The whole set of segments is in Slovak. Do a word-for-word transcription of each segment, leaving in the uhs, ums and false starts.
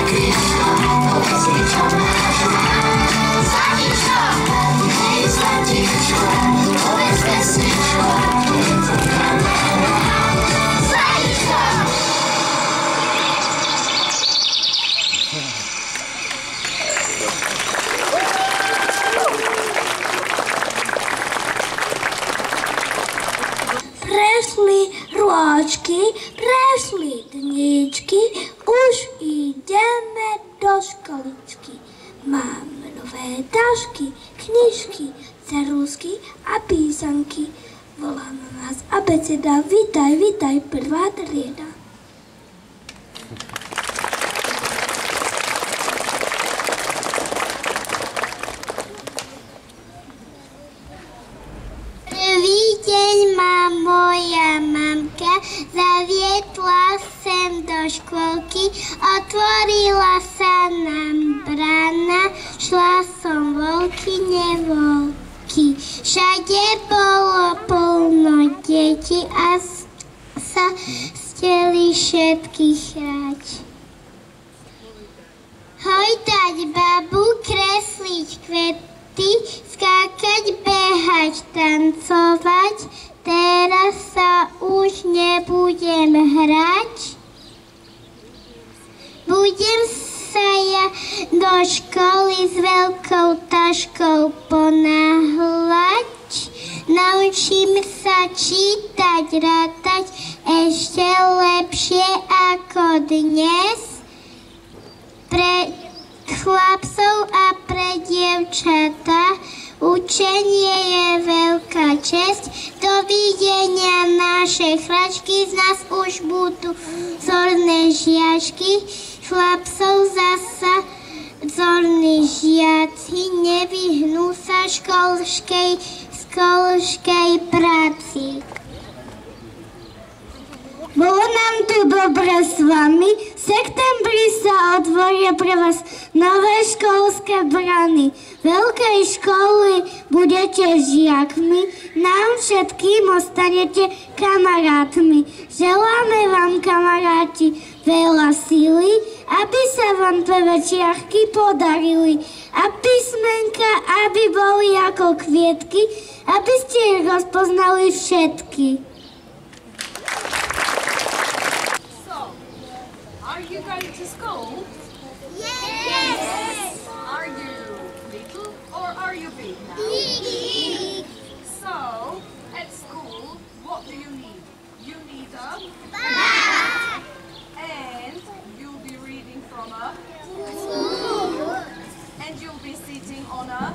Zlatičko, povedz mi, čo máš rád. Zlatičko, hej zlatičko, povedz pesničko, je to kamarát. Zlatičko. Prešli rôčky, prešli dníčky, už ideme do školičky. Máme nové tašky, knižky, ceruzky a písanky. Volá na nás abeceda, vitaj, vitaj, prvá trieda. Prvý deň ma moja mamka zaviedla sem do škôlky, otvorila sa nám brána, šla som voľky, nevoľky. Všade bolo plno detí a sa chceli všetky hrať. Hojdať babu, kresliť kvety, skákať, behať, tancovať. Teraz sa už nebudem hrať. Budem sa ja do školy s veľkou taškou ponáhľať. Naučím sa čítať, rátať ešte lepšie ako dnes. Pre chlapcov a pre dievčatá učenie je veľká česť. Dovidenia naše chračky, z nás už budú vzorné žiačky. Chlapcov zasa vzorní žiaci nevyhnú sa školskej, školskej práci. Bolo nám tu dobre s vami, v septembri sa otvoria pre vás nové školské brány. Veľkej školy budete žiakmi, nám všetkým ostanete kamarátmi. Želáme vám, kamaráti, veľa síly, aby sa vám pevečiarky podarili a písmenka, aby boli ako kvietky, aby ste ich rozpoznali všetky. Are you going to school? Yes! Are you little or are you big now? Big! So, at school, what do you need? You need a Bag! and you'll be reading from a Book! and you'll be sitting on a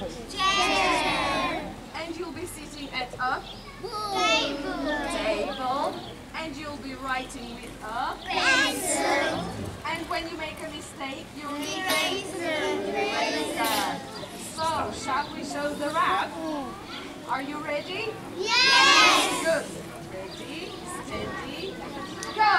Chair! and you'll be sitting at a Table! table and you'll be writing with a Pencil! and when you make a mistake, you'll need Eraser! eraser. So, shall we show the rap? Are you ready? Yes! Good. Ready, steady, go!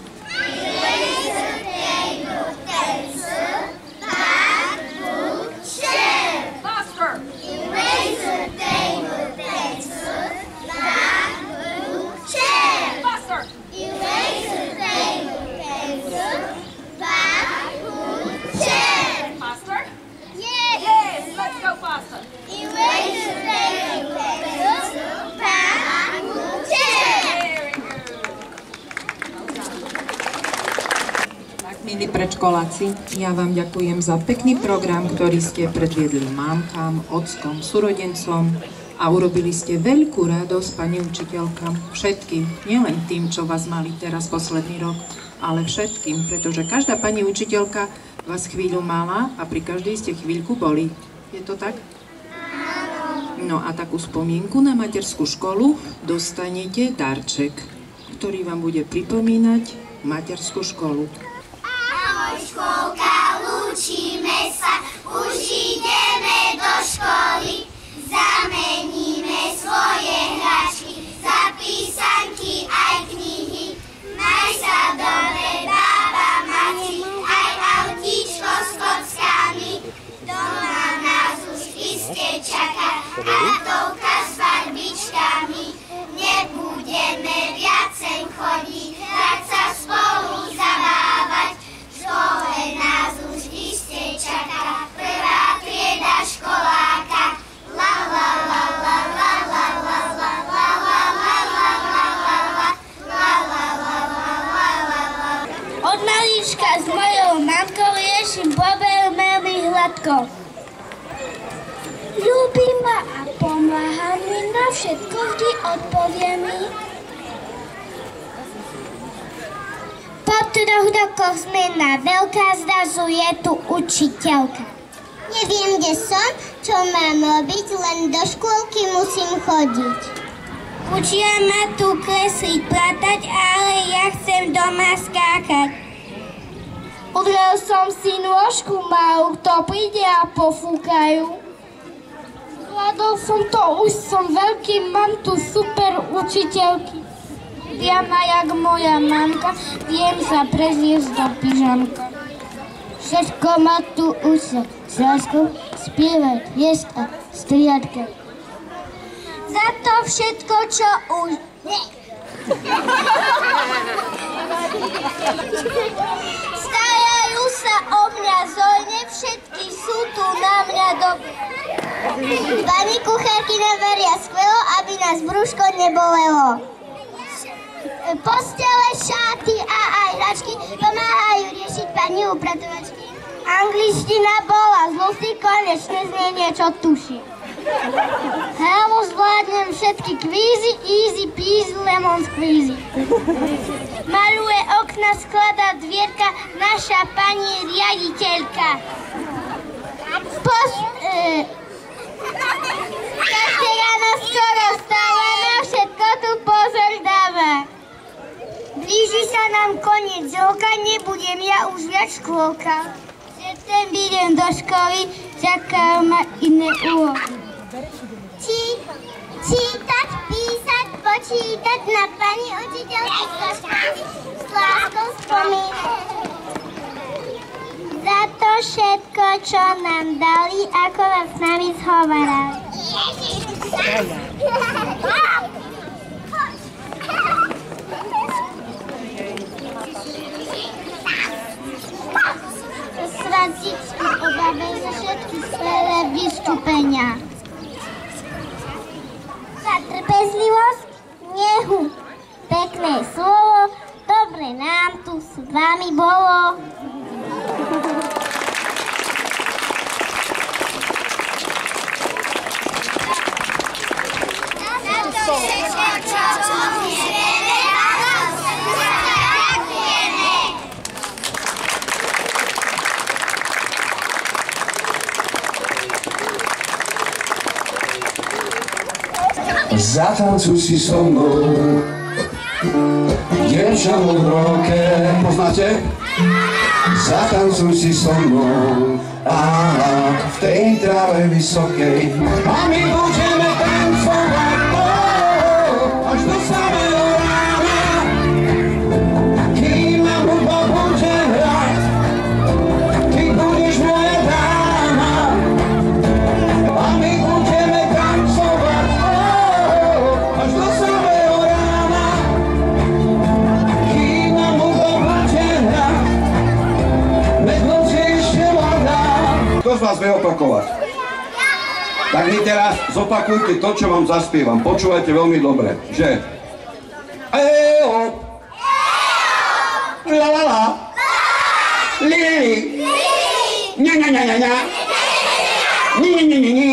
Eraser, table, pencil, bag, book, chair. Faster! Eraser, table, pencil, bag, book, chair. Faster! Eraser, table, pencil, bag, book, chair. Faster? Yes! Yes, let's go faster. Eraser, table, pencil, bag, book, chair. Very good. Well done. Tak, milí predškoláci, ja vám ďakujem za pekný program, ktorý ste predviedli mámkam, ockom, súrodencom a urobili ste veľkú radosť, pani učiteľka, všetkým, nielen tým, čo vás mali teraz posledný rok, ale všetkým, pretože každá pani učiteľka vás chvíľu mala a pri každej ste chvíľku boli. Je to tak? No a takú spomienku na materskú školu dostanete darček, ktorý vám bude pripomínať materskú školu. Ahoj škôlka, lúčime sa, už ideme do školy. Zameníme svoje hračky za písanky aj knihy. Maj sa dobre, bába, mati, aj autíčko s kockami. Doma nás už iste čaká ratovka s barbičkami. Nebudeme viacej chodiť, hrať sa spolu zabávať. V škole Od malička s mojou mamkou riešim problém veľmi hladko. Ľúbi ma a pomáha mi, na všetko vždy odpovie mi. Po troch rokoch zmena veľká, zrazu je tu učiteľka. Neviem, kde som, čo mám robiť, len do škôlky musím chodiť. Učia ma tu kresliť, platať, ale ja chcem doma skákať. Udrel som si nôžku malú, kto príde a pofúkajú. Zvládol som to, už som veľký, mám tu super učiteľky. Diana jak moja mamka, viem sa prezliesť do pyžamka. Všetko ma tu učia, z láskou spievať, jesť a striadka. Za to všetko, čo už... Starajú sa o mňa zojne, všetky sú tu na mňa dobre. Pani kuchárky nám varia skvelo, aby nás brúško nebolelo. Postele, šaty a aj hračky pomáhajú riešiť pani upratovačky. Angličtina bola z Lucy, konečne z nej niečo tuší. Hlavo zvládnem všetky kvízy, easy peasy, lemon squeezy. Maluje okna, skladá dvierka, naša pani riaditeľka. Pos... E, každé ráno skoro stáva, na všetko tu pozor dáva. Blíži sa nám koniec roka, nebudem ja už viac škôlka. V septembri idem do školy, čakajú ma iné úlohy. Či, čítať, písať, počítať, na pani učiteľky s láskou spomínať. Za to všetko, čo nám dali, ako vás s nami zhovarali. Sradičky obávajú za všetky skvelé vystúpenia. Za trpezlivosť, nehu, pekné slovo, dobre nám tu s vami bolo. Zatancuj si so mnou, dievča modroké. Poznáte? Zatancuj si so mnou, áno, v tej tráve vysokej. A my budeme tancovať, oh, až do samého rána. Kým nám hudba bude hrať, ty budeš moja dáma. A my budeme tancovať, oh, až do samého rána. Kým nám hudba bude hrať, veď noc je ešte mladá. Kto z vás vie opakovať? Tak mi teraz zopakujte to, čo vám zaspievam. Počúvajte veľmi dobre, že... Ejo! La la la! Li li li! Ňa ňa ňa ňa ňa! Ni ni ni ni ni!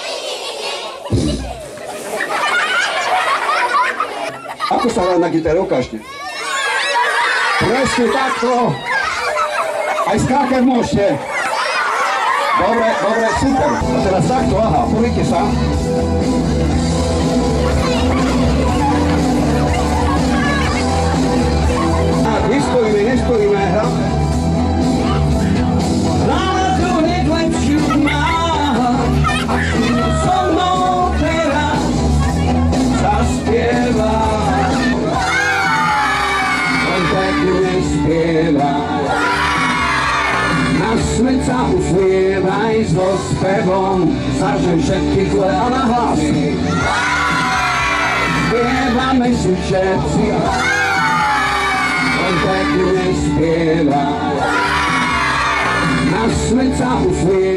Ako sa hrá na gitare? Ukážte. Presne takto! Aj skákať môžete. Dobre, dobre, super. A teraz takto, aha, pozrite sa. A nestojíme, nestojíme, hráme. Rád hneď lepšiu má, a so mnou teraz zaspieva. Len pekne spieva. Na svet sa usmievaj so spevom, zažij všetky zlé a na hlas. Spievame si všetci, len pekne spievaj. Na svet sa usmievaj.